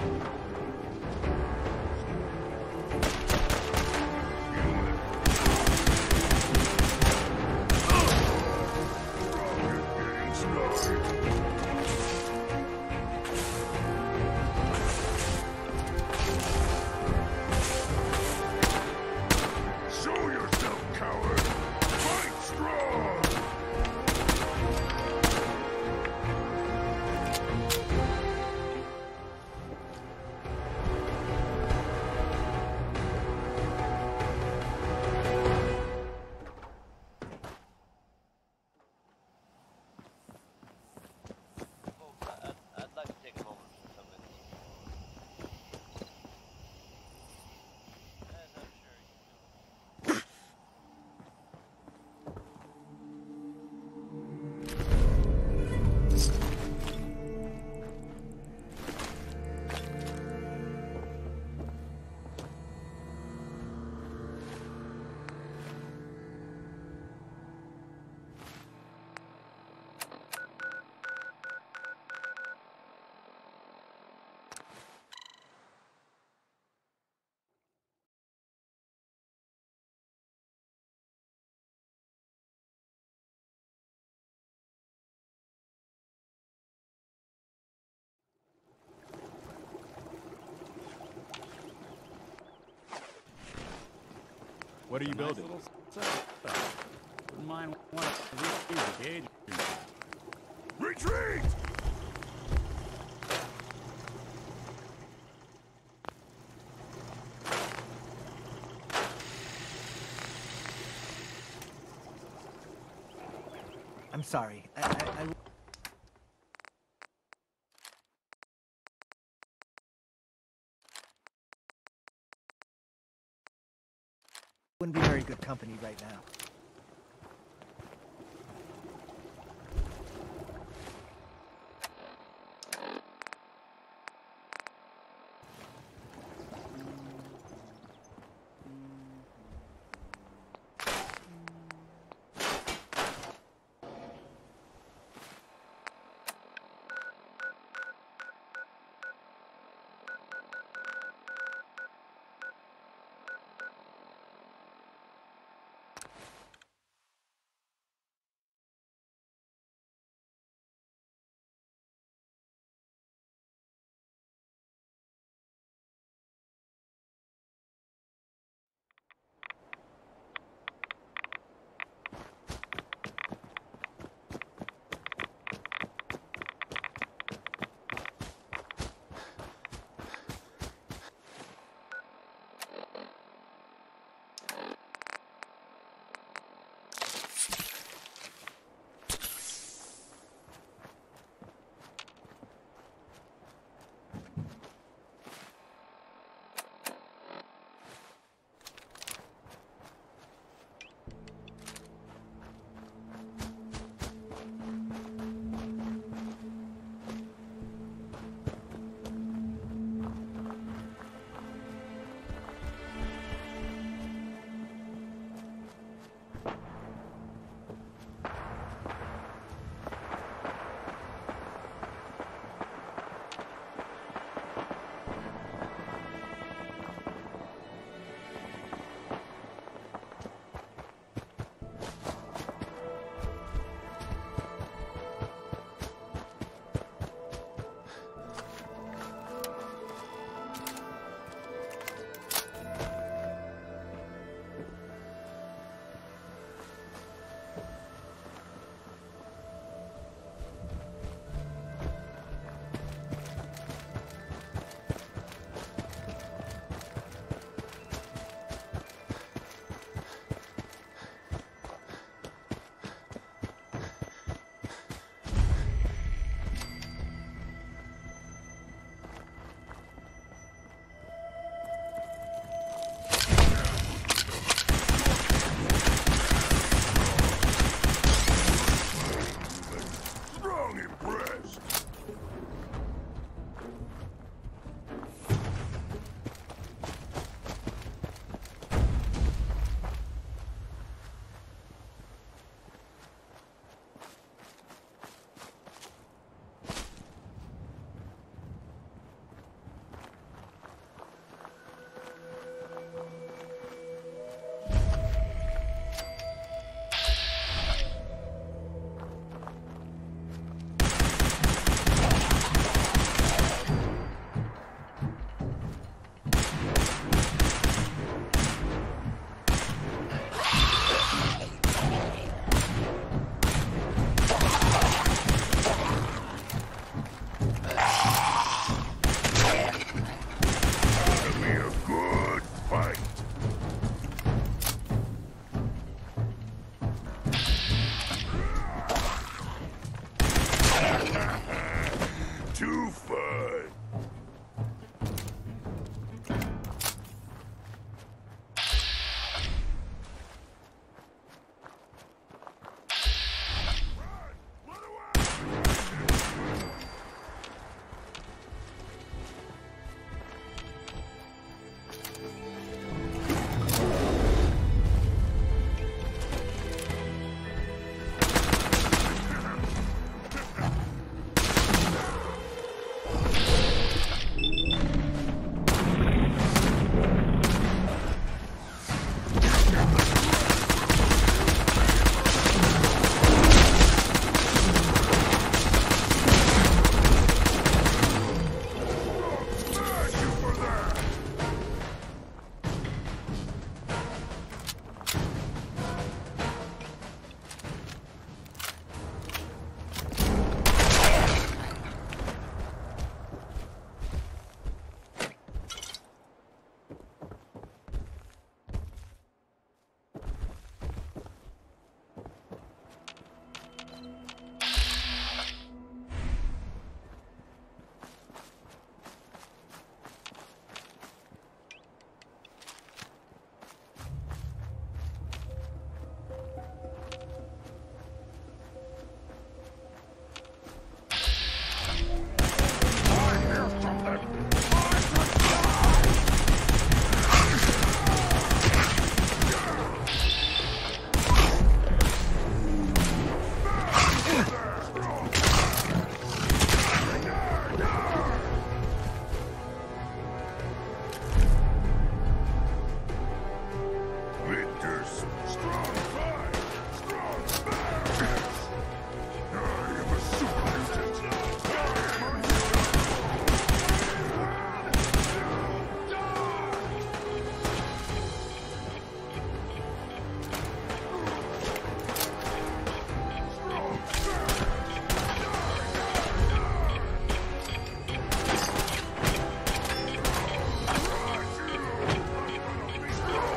What are you building? Wouldn't mind one of these gauges. Retreat! I'm sorry. I wouldn't be very good company right now.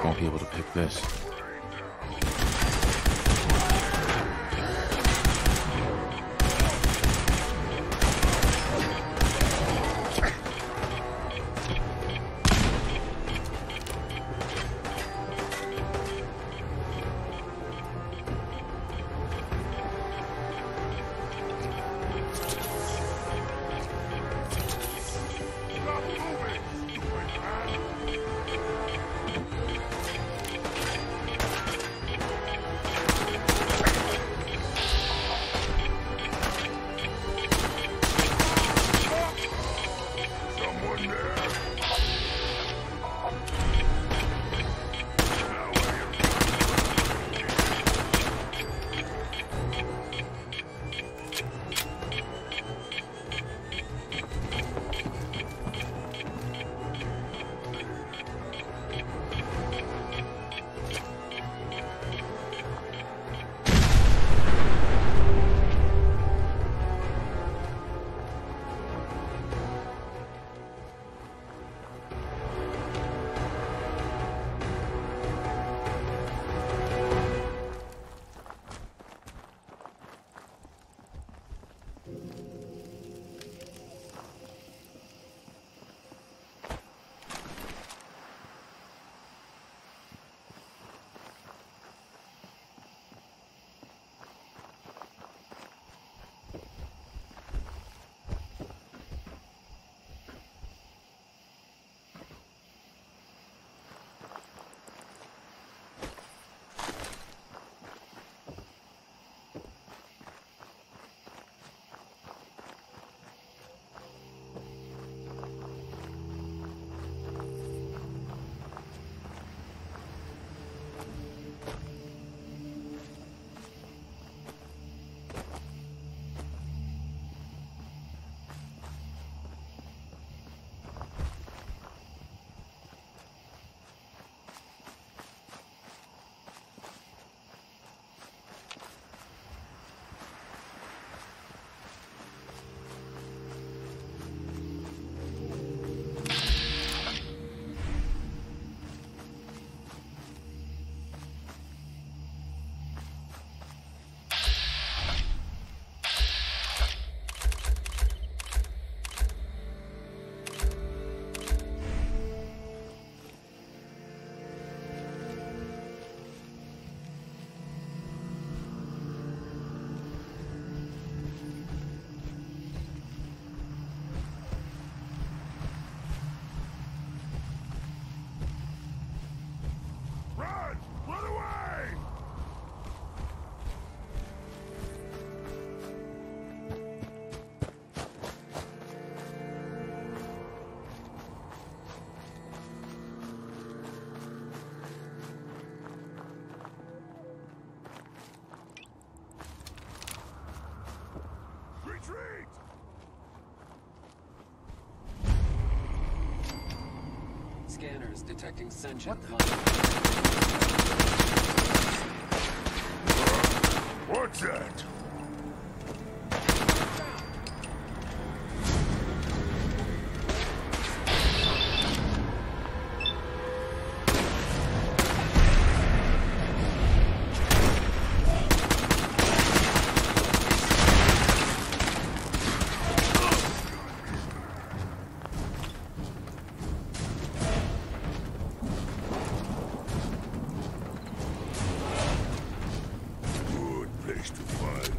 won't be able to pick this. Scanners detecting sentient life. What's that? Good place to find.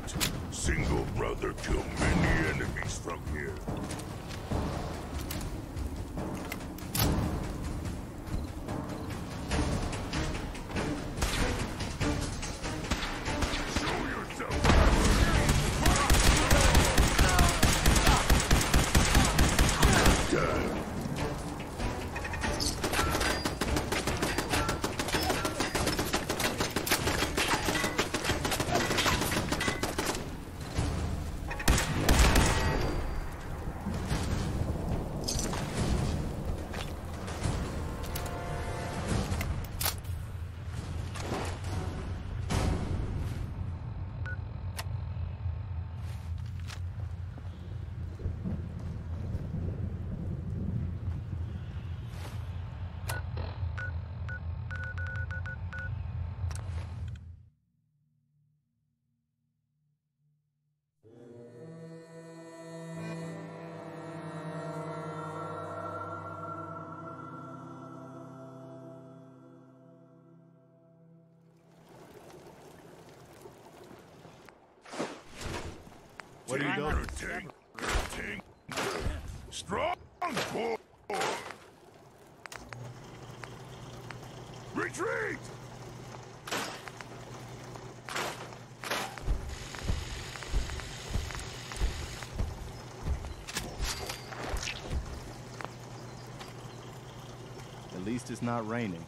building? Strong core. Retreat! At least it's not raining.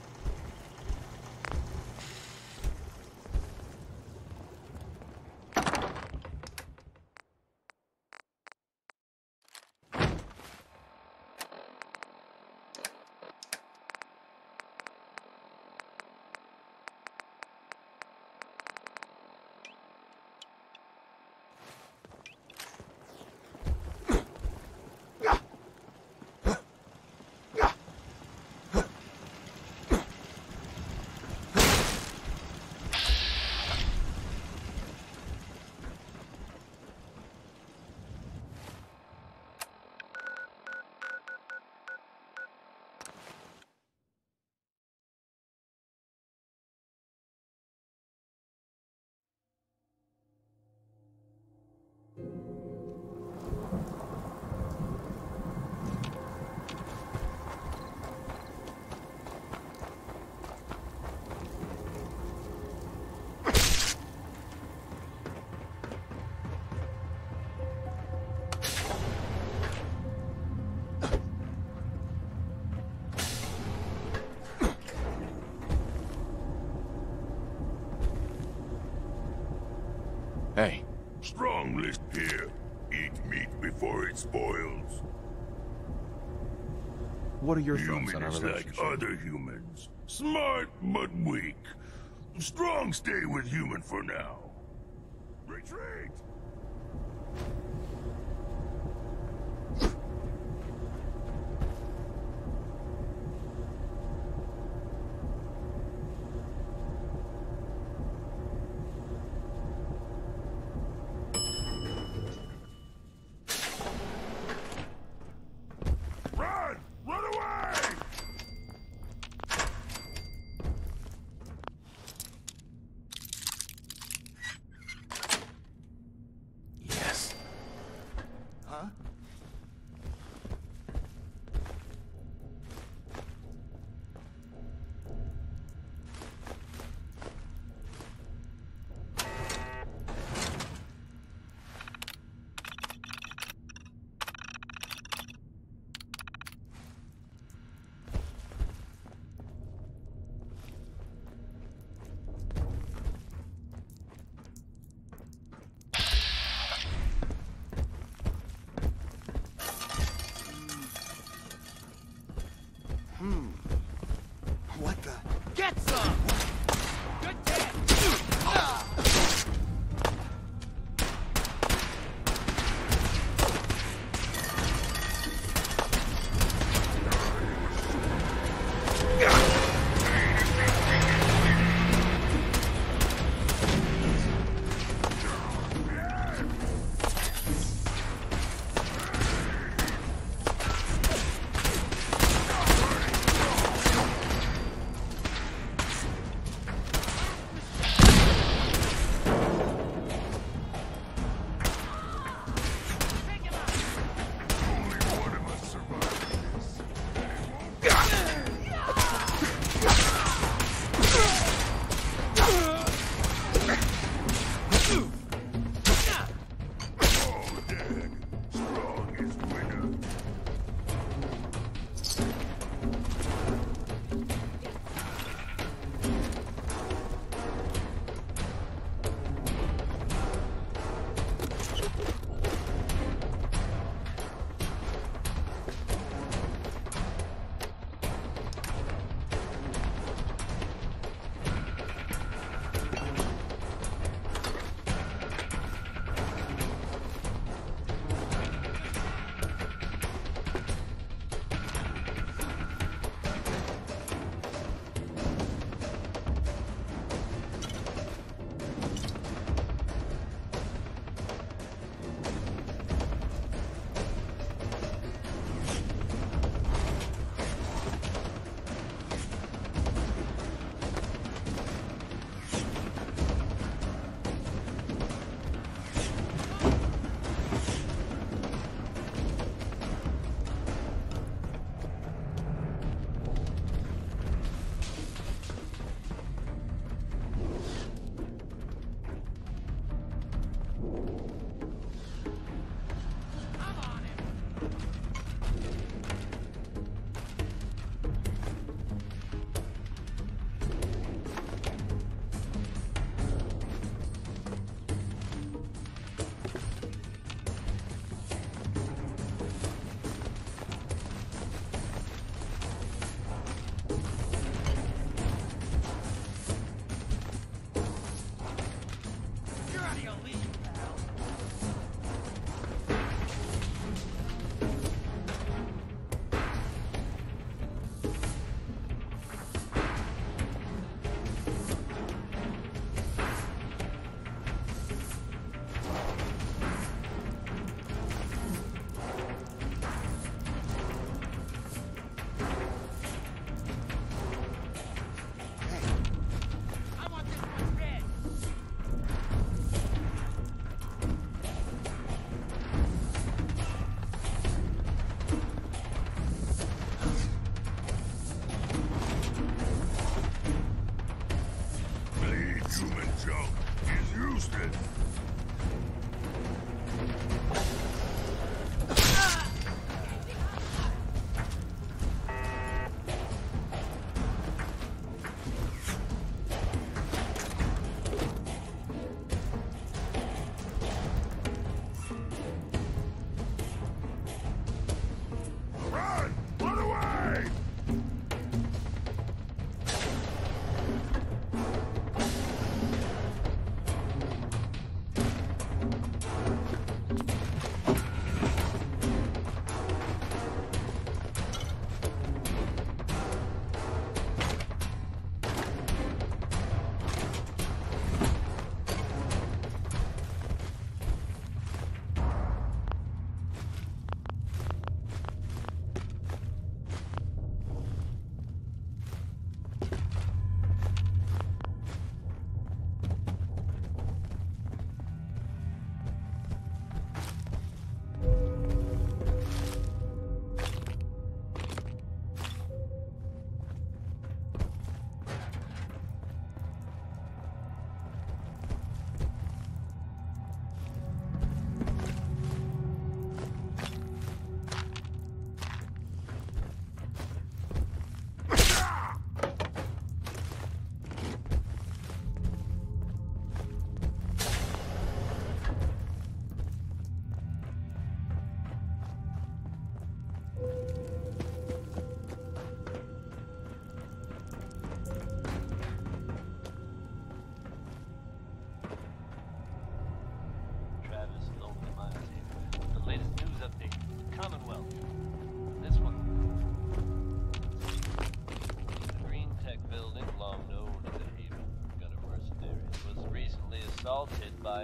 Hey. Strong list here. Eat meat before it spoils. What are your thoughts on Human our is relationship? like other humans. Smart, but weak. Strong stay with human for now. Retreat! Run! Run away!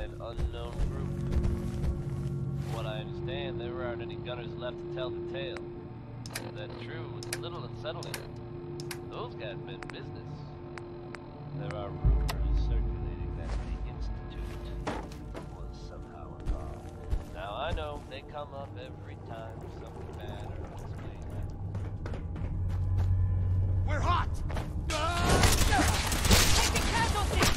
an unknown group. From what I understand, there aren't any gunners left to tell the tale. Is that true? It's a little unsettling. Those guys meant business. There are rumors circulating that the Institute was somehow involved. Now I know they come up every time something bad or unexplained happens. We're hot! Taking casualties!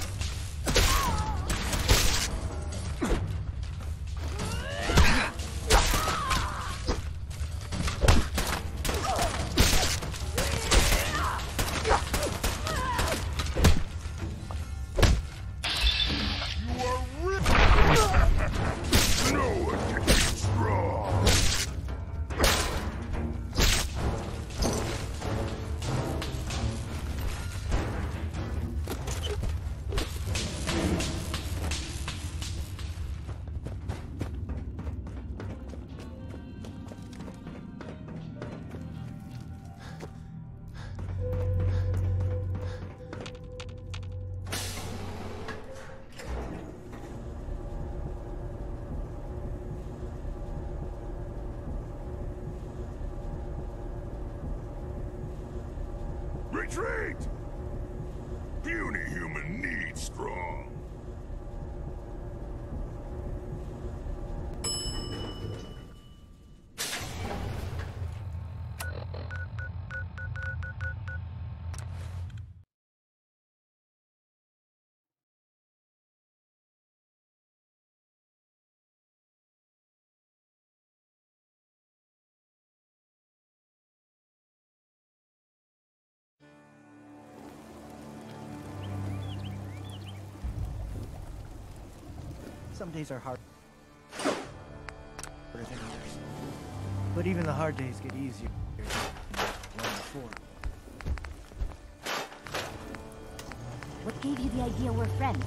Retreat! Puny human needs strong. Some days are harder than others. But even the hard days get easier than long before. What gave you the idea we're friends?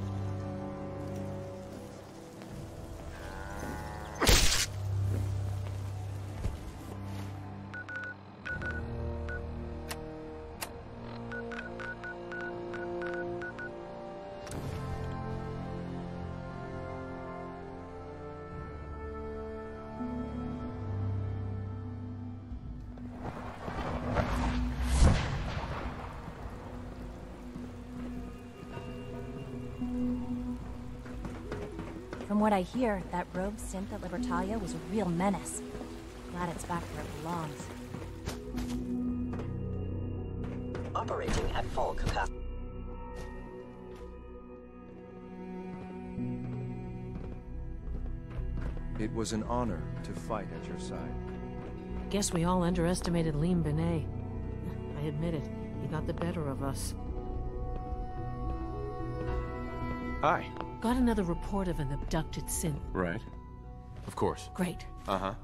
From what I hear, that rogue synth at Libertalia was a real menace. Glad it's back where it belongs. Operating at full capacity. It was an honor to fight at your side. Guess we all underestimated Liam Benet. I admit it, he got the better of us. Hi. Got another report of an abducted synth. Right. Of course. Great. Uh-huh.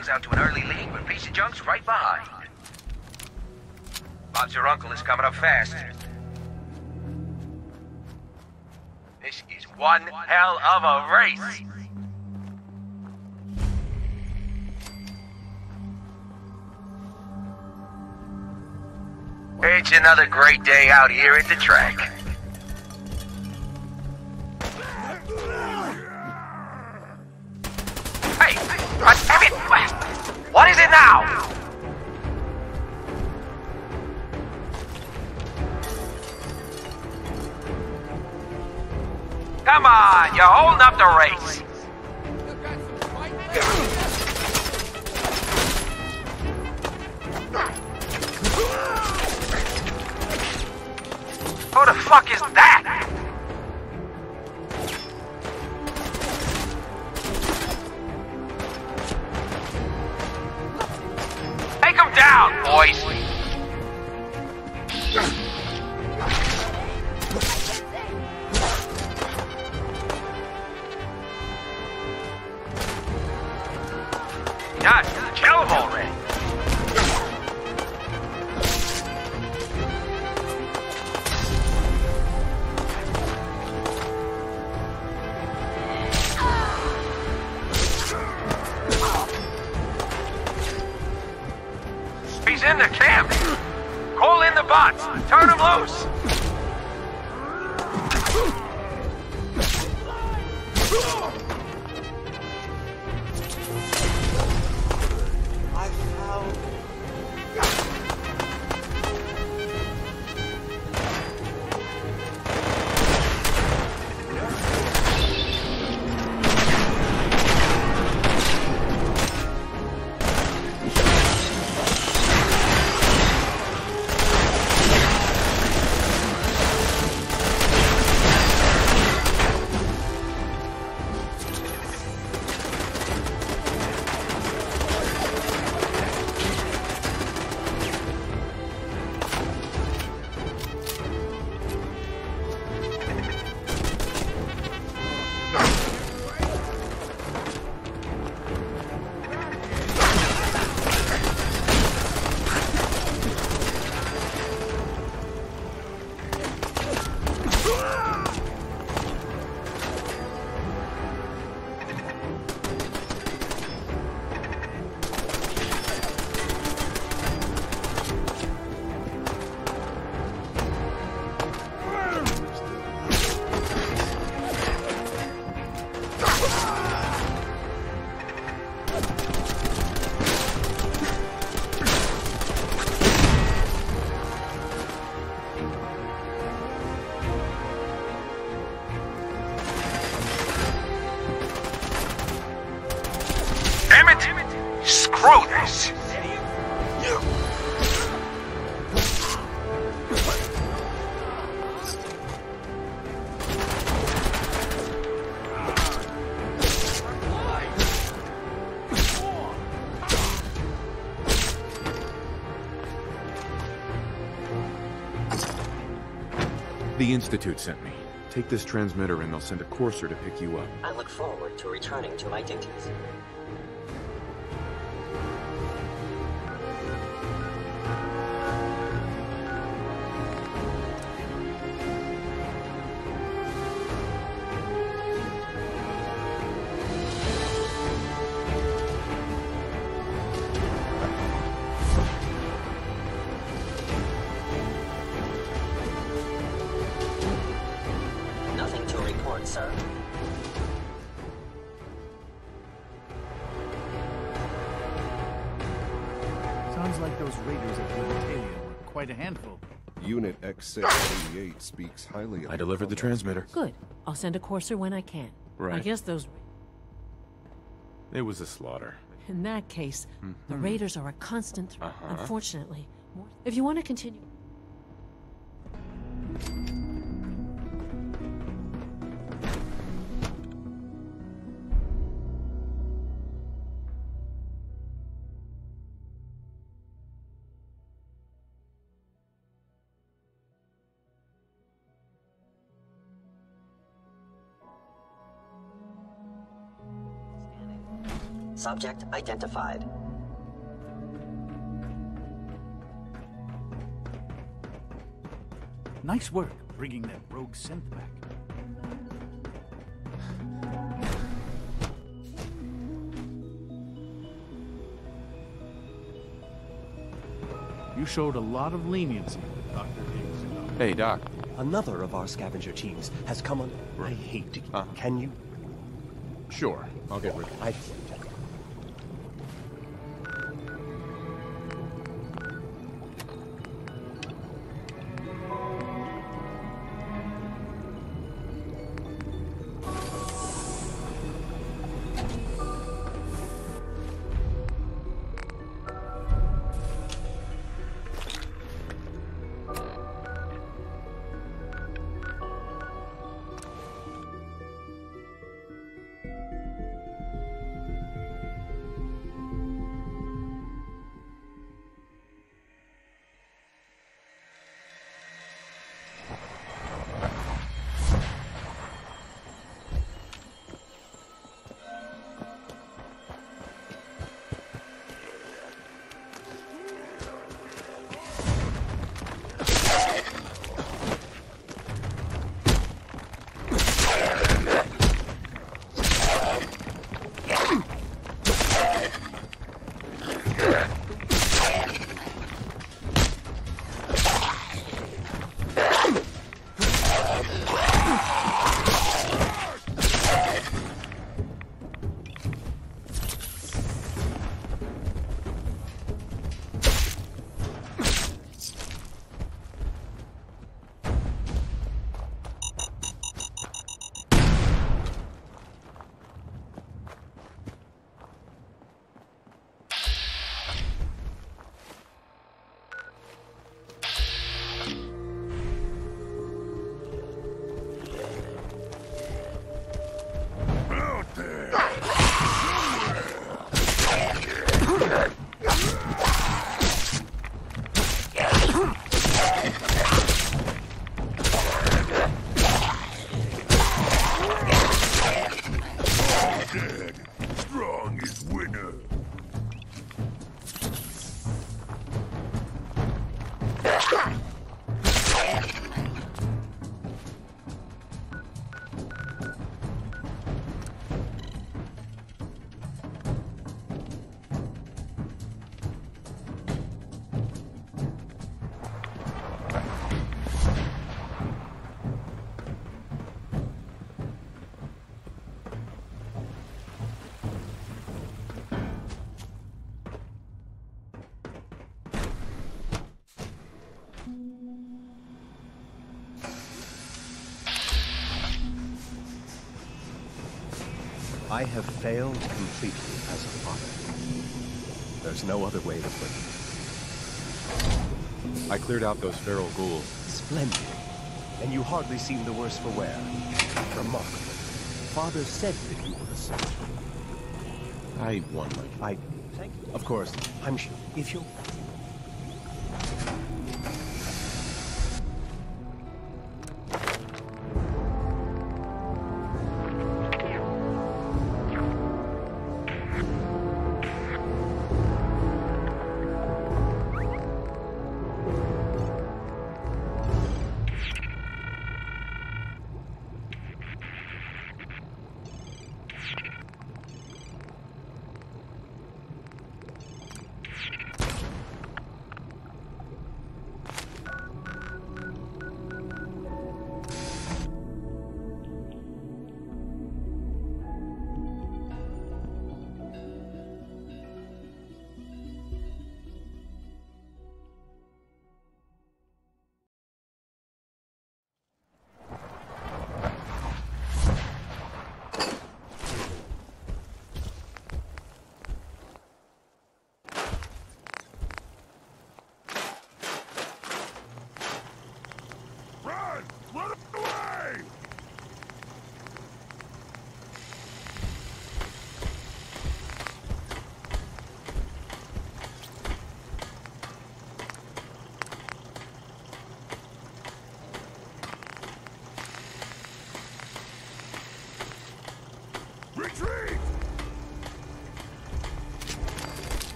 things out to an early lead when piece of junk's right behind. Bob's your uncle is coming up fast. This is one hell of a race. It's another great day out here at the track. Hey, damn it! What is it now? Come on, you're holding up the race. Who the fuck is that? Take him down, boys. God, kill him already. He's in the camp. Call in the bots. Turn him loose. Screw this! The Institute sent me. Take this transmitter and they'll send a courser to pick you up. I look forward to returning to my duties. Nothing to report, sir. Sounds like those raiders at Letsplay were quite a handful. Unit X688 speaks highly of I delivered the transmitter. Good. I'll send a courser when I can. Right. I guess those... It was a slaughter. In that case, the raiders are a constant threat, Uh-huh. unfortunately. If you want to continue... Subject identified. Nice work bringing that rogue synth back. You showed a lot of leniency with Dr. Higgs. Hey, Doc. Another of our scavenger teams has come on. I hate to. Can you? Sure, I'll get rid of it. I have failed completely as a father. There's no other way to put it. I cleared out those feral ghouls. Splendid. And you hardly seem the worse for wear. Remarkable. Father said that you were a soldier. I won my... Thank you. Of course, I'm sure. If you'll...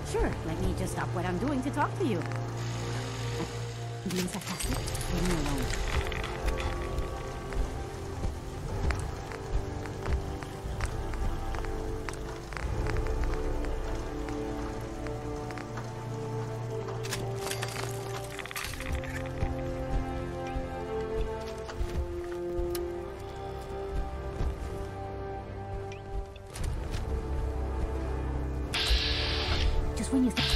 Sure, let me just stop what I'm doing to talk to you. Being sarcastic? Leave me alone. Just when you think...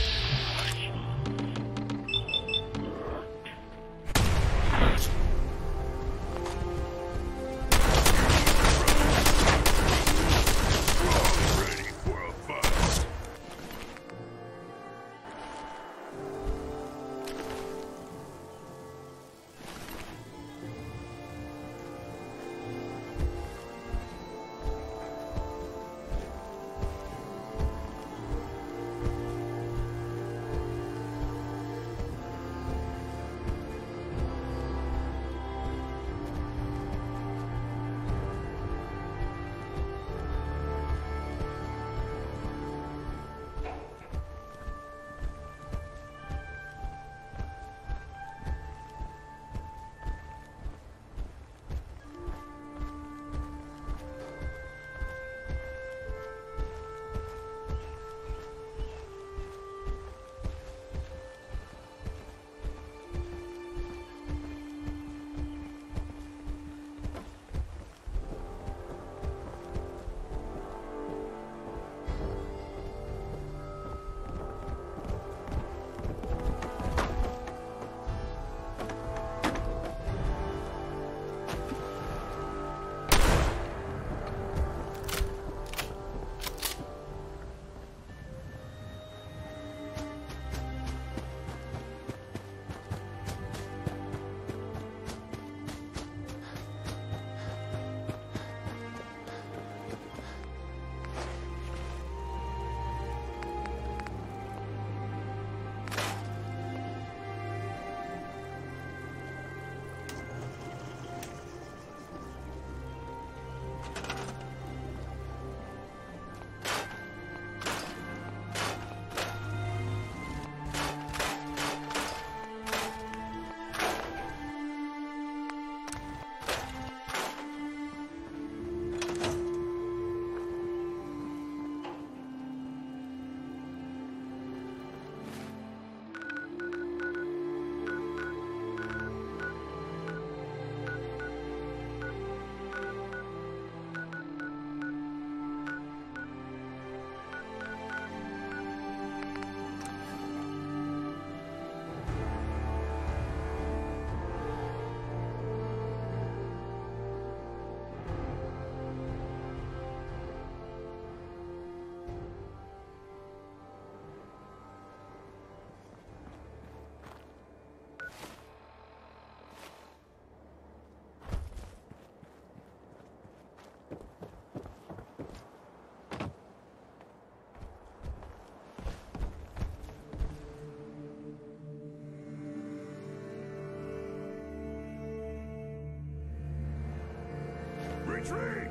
Retreat!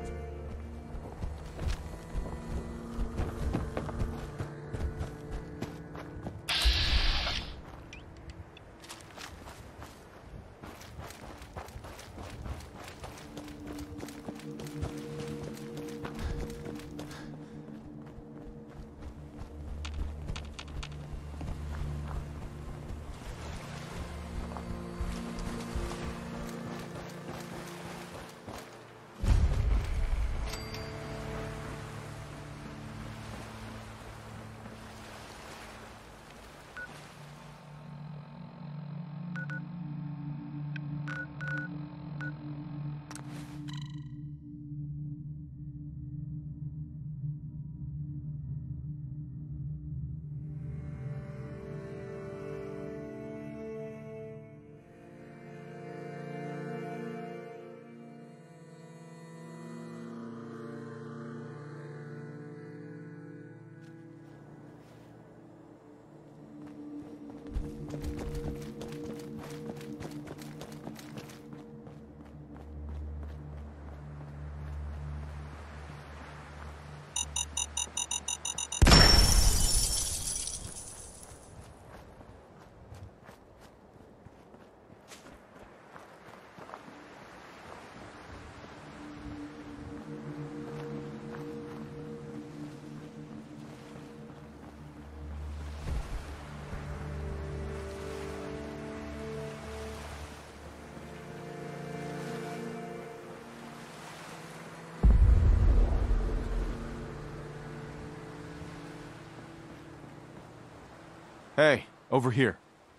Hey, over here.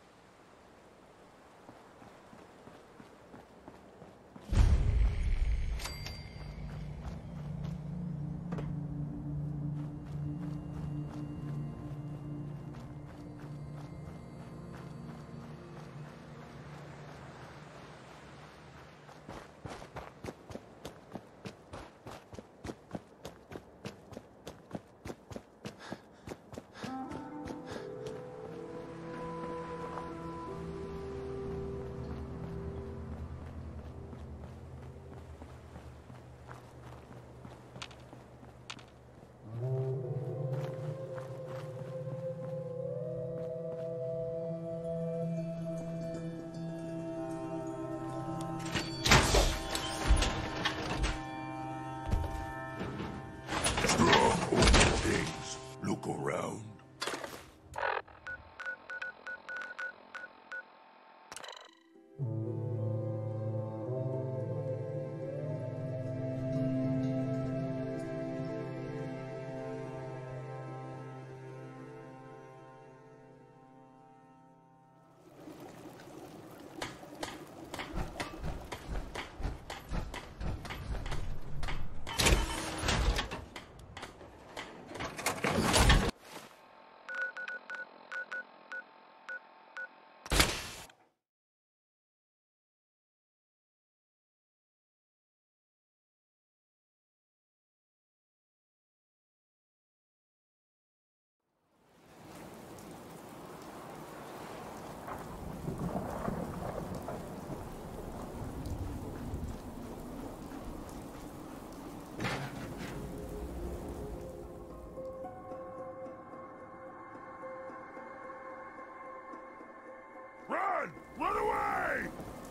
Look around. Run! Run away!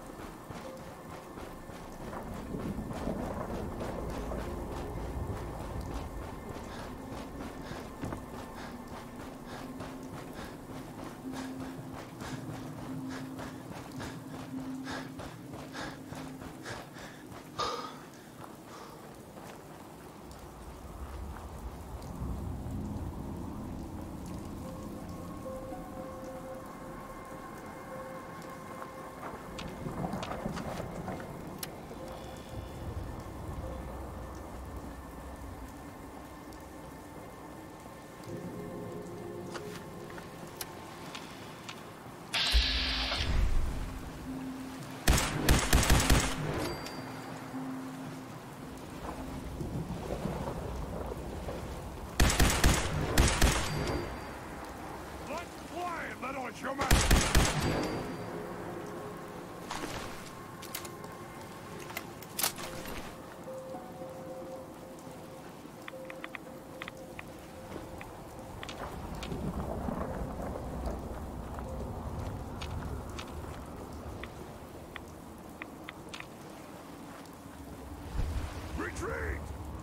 Retreat!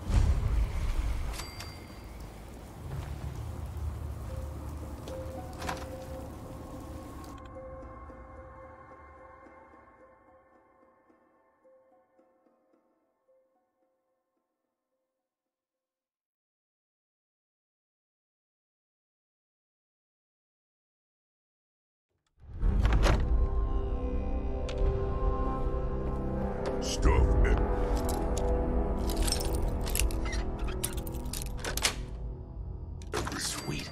Stuff it. Sweet.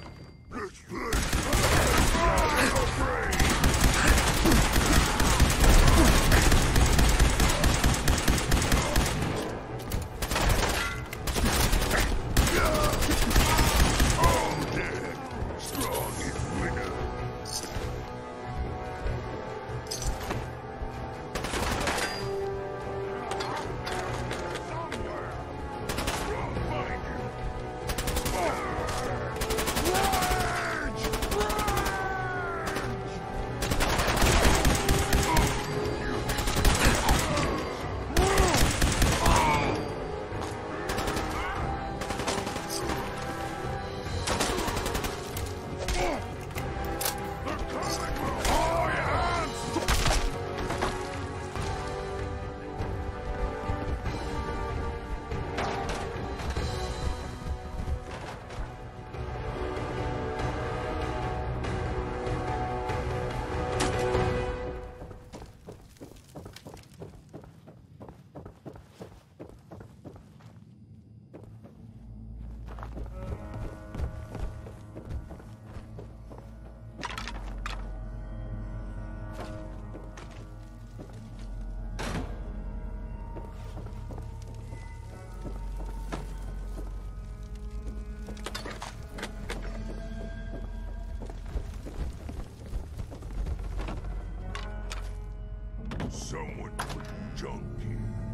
Rage! junkie.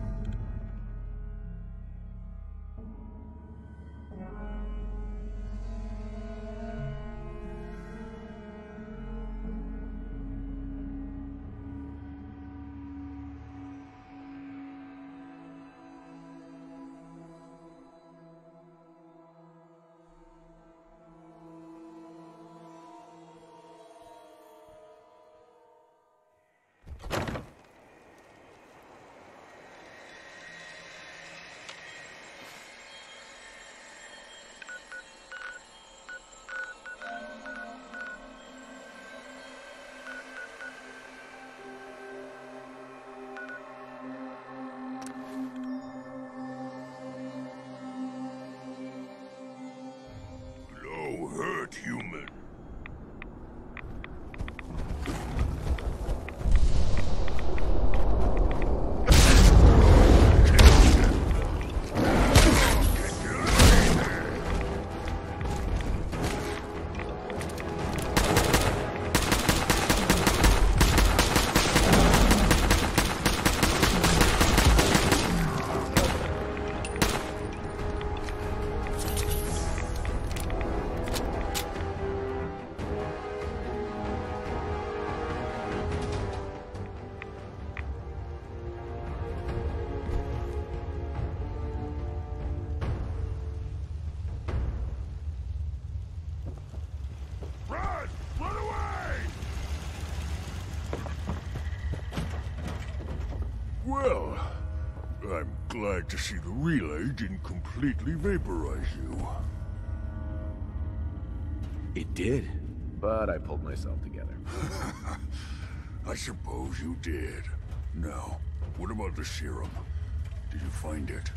Hurt human. Well, I'm glad to see the relay didn't completely vaporize you. It did, but I pulled myself together. I suppose you did. Now, what about the serum? Did you find it?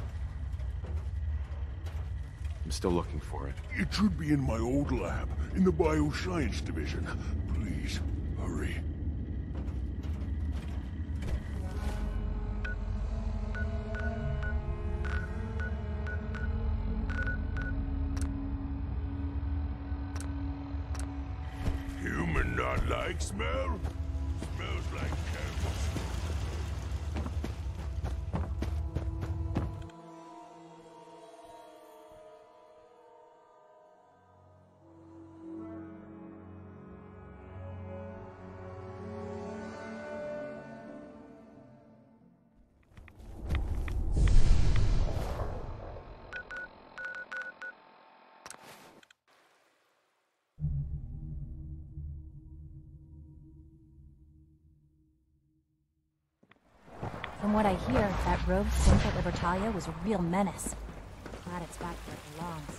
I'm still looking for it. It should be in my old lab, in the bioscience division. Please, hurry. Human not like smell? Smells like candles. From what I hear, that rogue synth at Libertalia was a real menace. Glad it's back where it belongs.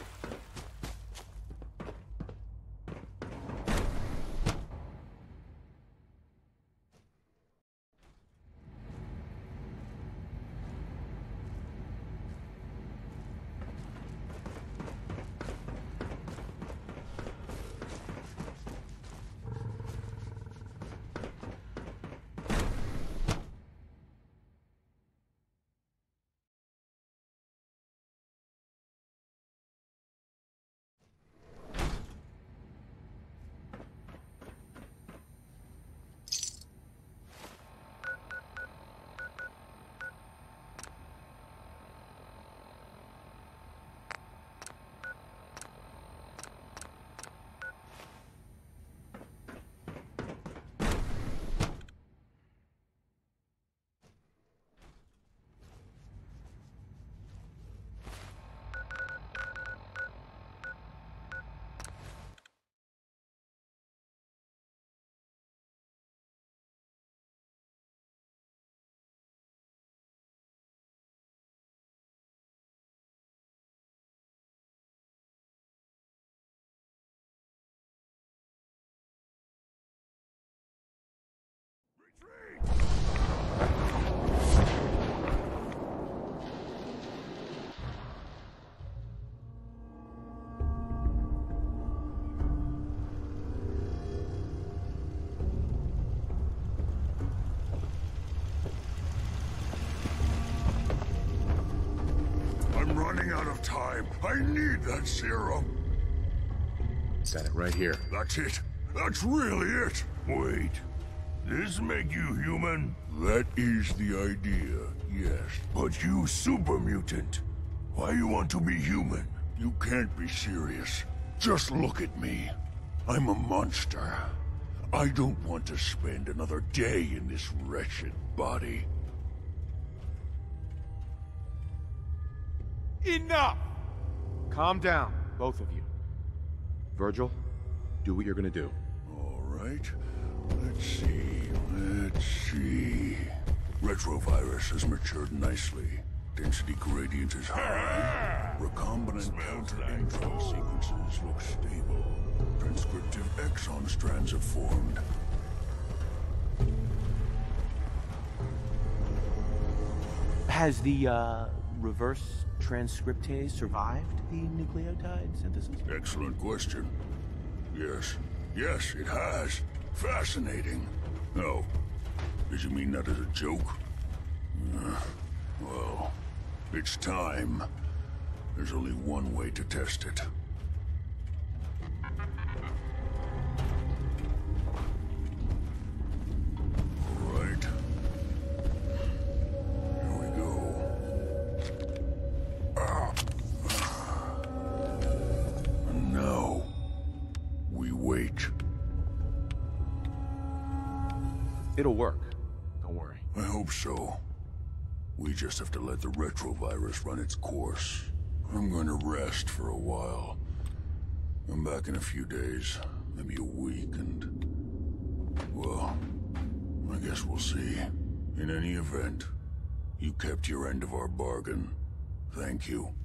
I'm running out of time. I need that serum. Got it right here. That's it. That's really it. Wait. This make you human? That is the idea, yes. But you super mutant. Why you want to be human? You can't be serious. Just look at me. I'm a monster. I don't want to spend another day in this wretched body. Enough! Calm down, both of you. Virgil, do what you're gonna do. All right. Let's see. Retrovirus has matured nicely. Density gradient is high. Recombinant counter-intron sequences look stable. Transcriptive exon strands have formed. Has the, reverse transcriptase survived the nucleotide synthesis? Excellent question. Yes, it has. Fascinating. Oh, did you mean that as a joke? Well, it's time. There's only one way to test it. All right. Here we go. And now, we wait. It'll work. Don't worry. I hope so. We just have to let the retrovirus run its course. I'm going to rest for a while. I'm back in a few days, maybe a week, and... well, I guess we'll see. In any event, you kept your end of our bargain. Thank you.